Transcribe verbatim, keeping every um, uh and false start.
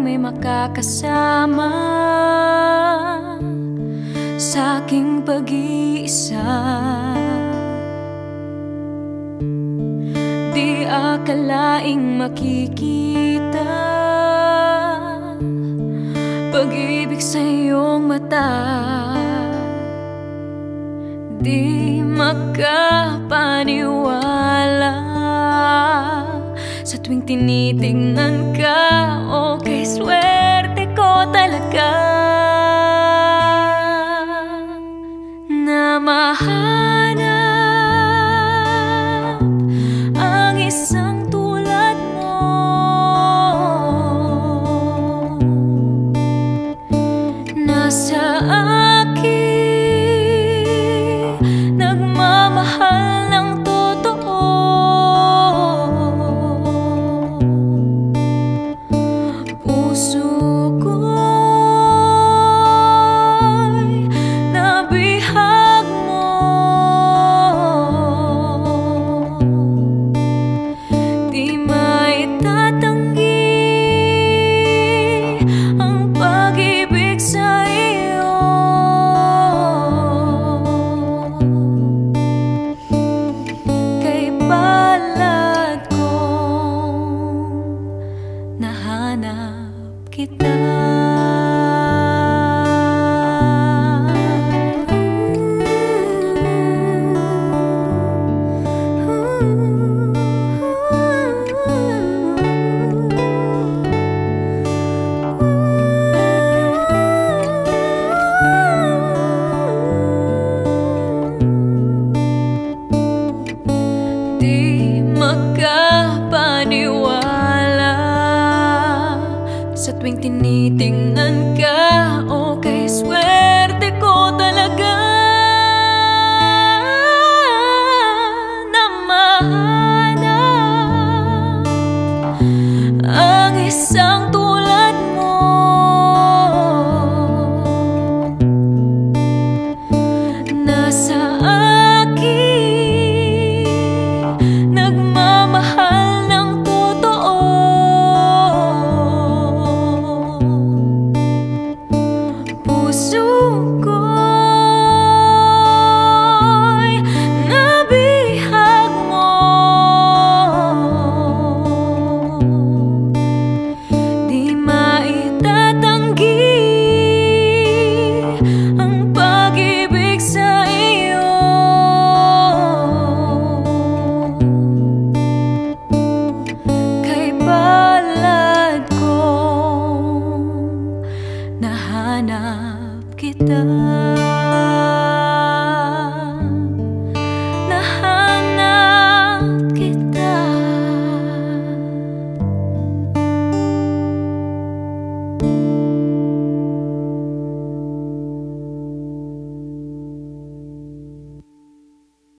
may makakasama sa aking pag-iisa. Di akalaing makikita pag-ibig sa iyong mata. Di makapaniwala sa tuwing tinitingnan ka. Okay, swerte ko talaga na mahanap ang isang tulad mo. Nasa akin nagmamahal ng totoo. Puso ko'y nabihag mo. Di maitatanggi ang pag-ibig sa iyo. Kay palad kong nahanap kita. Di makapaniwala sa tuwing tinitingnan ka. Okay, swerte ko talaga na mahanap ang isang tulad mo. Nasa akin nagmamahal ng totoo. Puso ko'y nabihag mo. Di maitatanggi ang pag-ibig sa iyo. Kay palad kong nahanap kita.